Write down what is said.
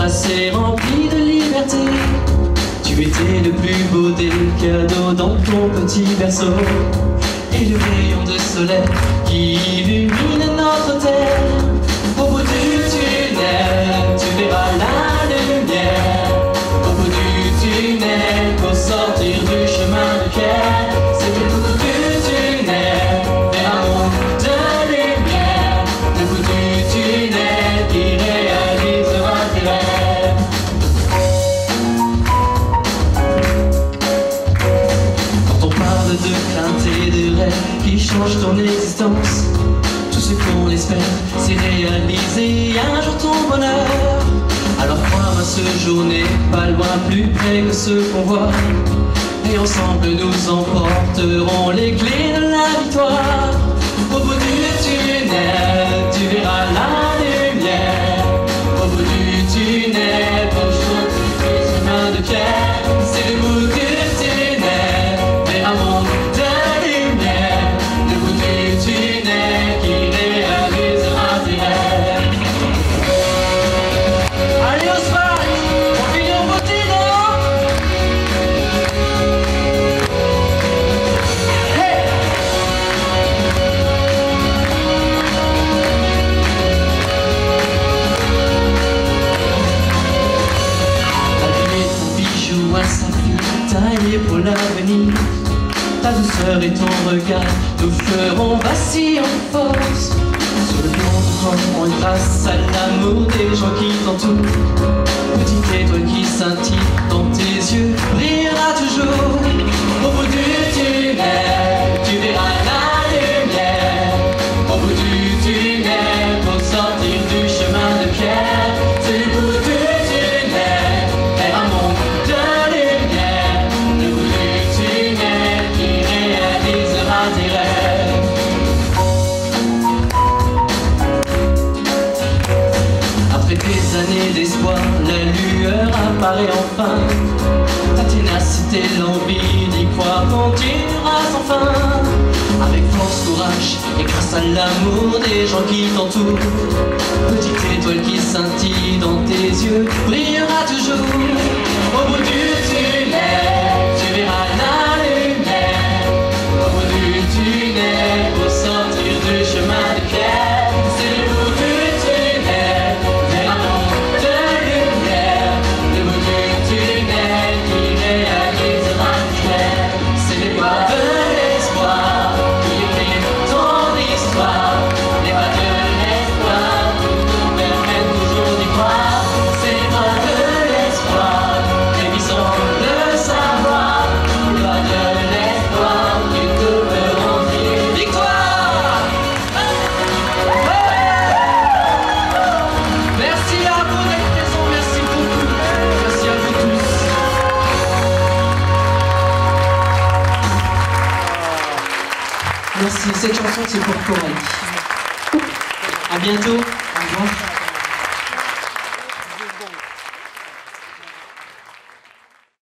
passé rempli de liberté. Tu étais le plus beau des cadeaux dans ton petit berceau. Et le rayon de soleil qui illumine notre terre. Au bout du tunnel, tu verras la lumière. Au bout du tunnel, pour sortir du chemin de pierre. C'est au bout du tunnel, vers un monde de lumière. Le bout du tunnel qui réalisera tes rêves. Quand on parle de crainte et de rêve qui changent ton existence, tout ce qu'on espère, c'est réaliser un jour ton bonheur. Alors crois à ce jour n'est pas loin, plus près que ce qu'on voit. Et ensemble nous emporterons les clés de la victoire. Au bout du tunnel, tu verras la lumière. Au bout du tunnel, pour sortir du chemin de pierre. C'est le bout du tunnel, vers un monde de lumière. Le bout du tunnel qui réalisera tes rêves. Allez au sport, on finit en beauté, non? Hey! Habiller ton bijou à saphir, taillé pour l'avenir. Ta douceur et ton regard nous feront vaciller en force. Sur le plan grâce à l'amour des gens qui t'entourent. Petite étoile qui scintille dans tes yeux brillera toujours. Au bout du tunnel, tu verras la lumière. Au bout du tunnel, pour sortir du chemin de pierre. C'est le bout du tunnel, vers un monde de lumière. Le bout du tunnel qui réalisera tes rêves. Après des années d'espoir, la lueur apparaît enfin. Ta ténacité, l'envie d'y croire continuera sans fin. Avec force, courage et grâce à l'amour des gens qui t'entourent. Petite étoile qui scintille dans tes yeux brillera toujours. Au bout du tunnel, tu verras la lumière. Au bout du tunnel, pour sortir du chemin de pierre. C'est le bout du tunnel, vers un monde de lumière. Le bout du tunnel qui réalisera tes rêves. C'est les pas de l'espoir qui écrivent ton histoire. Les pas de l'espoir qui nous permettent toujours d'y croire. C'est les pas de l'espoir, les vies sont le savoir. Les pas de l'espoir qui nous feront dire victoire. Merci à vous d'être présents, merci beaucoup. Merci à vous tous. Merci, cette chanson c'est pour Coralie. À bientôt, au revoir.